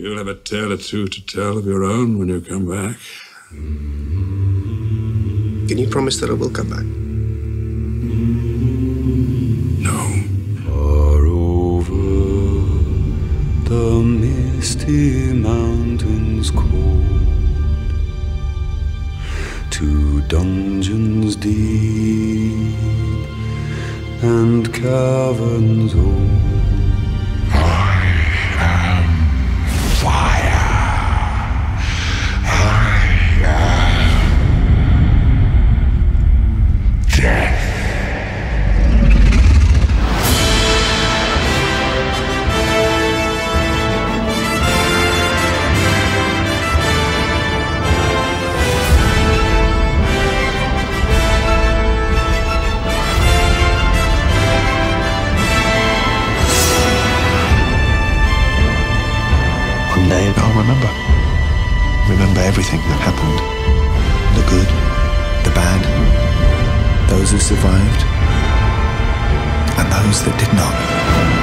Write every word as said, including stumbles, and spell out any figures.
You'll have a tale or two to tell of your own when you come back. Can you promise that I will come back? No. Far over the misty mountains cold, to dungeons deep and caverns old. One day I'll remember. Remember everything that happened. The good, the bad, those who survived, and those that did not.